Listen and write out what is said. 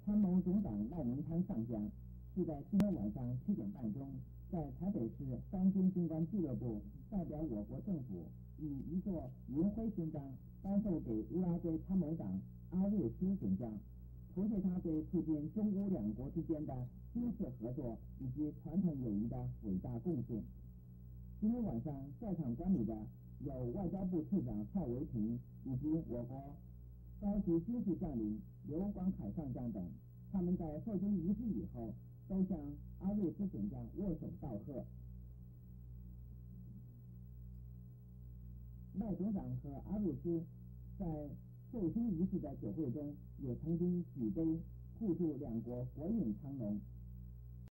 参谋总长赖明昌上将是在今天晚上7点半钟，在台北市三军军官俱乐部代表我国政府以一座银徽勋章颁授给乌拉圭参谋长阿瑞斯准将，酬谢他对促进中乌两国之间的军事合作以及传统友谊的伟大贡献。今天晚上在场观礼的有外交部次长蔡维平以及我国高级军事将领刘广凯上将等，他们在授勋仪式以后都向阿瑞斯准将握手道贺。赖总长和阿瑞斯在授勋仪式的酒会中也曾经举杯互祝两国国运昌隆。